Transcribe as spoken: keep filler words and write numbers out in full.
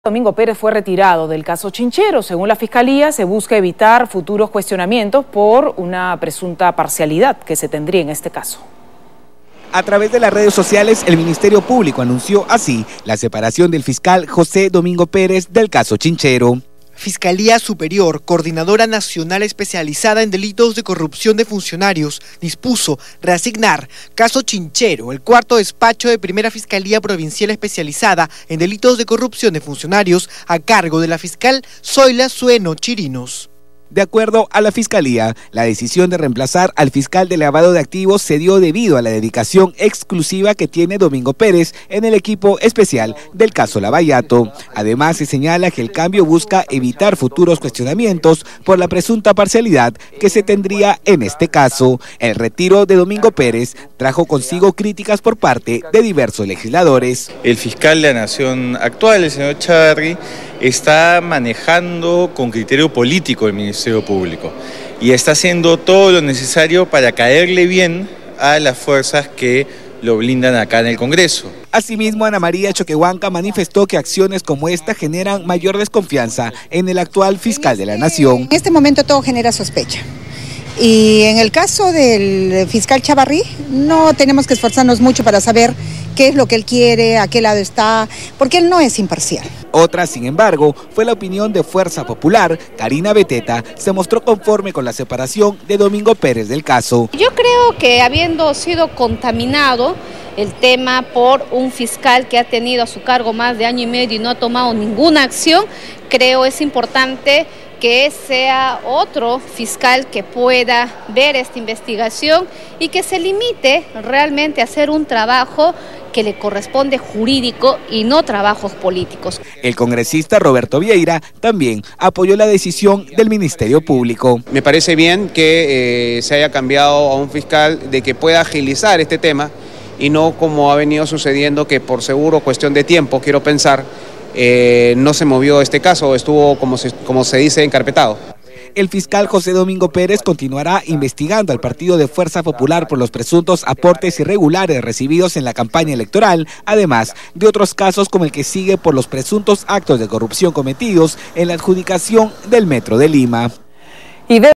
Domingo Pérez fue retirado del caso Chinchero. Según la Fiscalía, se busca evitar futuros cuestionamientos por una presunta parcialidad que se tendría en este caso. A través de las redes sociales, el Ministerio Público anunció así la separación del fiscal José Domingo Pérez del caso Chinchero. Fiscalía Superior, Coordinadora Nacional Especializada en Delitos de Corrupción de Funcionarios, dispuso reasignar caso Chinchero, el cuarto despacho de Primera Fiscalía Provincial Especializada en Delitos de Corrupción de Funcionarios, a cargo de la fiscal Zoila Sueno Chirinos. De acuerdo a la Fiscalía, la decisión de reemplazar al fiscal de lavado de activos se dio debido a la dedicación exclusiva que tiene Domingo Pérez en el equipo especial del caso Lavallato. Además, se señala que el cambio busca evitar futuros cuestionamientos por la presunta parcialidad que se tendría en este caso. El retiro de Domingo Pérez trajo consigo críticas por parte de diversos legisladores. El fiscal de la Nación actual, el señor Chávarri, está manejando con criterio político el Ministerio Público y está haciendo todo lo necesario para caerle bien a las fuerzas que lo blindan acá en el Congreso. Asimismo, Ana María Choquehuanca manifestó que acciones como esta generan mayor desconfianza en el actual fiscal de la Nación. En este momento todo genera sospecha. Y en el caso del fiscal Chávarri, no tenemos que esforzarnos mucho para saber qué es lo que él quiere, a qué lado está, porque él no es imparcial. Otra, sin embargo, fue la opinión de Fuerza Popular. Karina Beteta se mostró conforme con la separación de Domingo Pérez del caso. Yo creo que habiendo sido contaminado el tema por un fiscal que ha tenido a su cargo más de año y medio y no ha tomado ninguna acción, creo es importante que sea otro fiscal que pueda ver esta investigación y que se limite realmente a hacer un trabajo que le corresponde jurídico y no trabajos políticos. El congresista Roberto Vieira también apoyó la decisión del Ministerio Público. Me parece bien que eh, se haya cambiado a un fiscal de que pueda agilizar este tema y no como ha venido sucediendo que por seguro cuestión de tiempo, quiero pensar, Eh, no se movió este caso, estuvo como se, como se dice encarpetado. El fiscal José Domingo Pérez continuará investigando al Partido de Fuerza Popular por los presuntos aportes irregulares recibidos en la campaña electoral, además de otros casos como el que sigue por los presuntos actos de corrupción cometidos en la adjudicación del Metro de Lima. Y de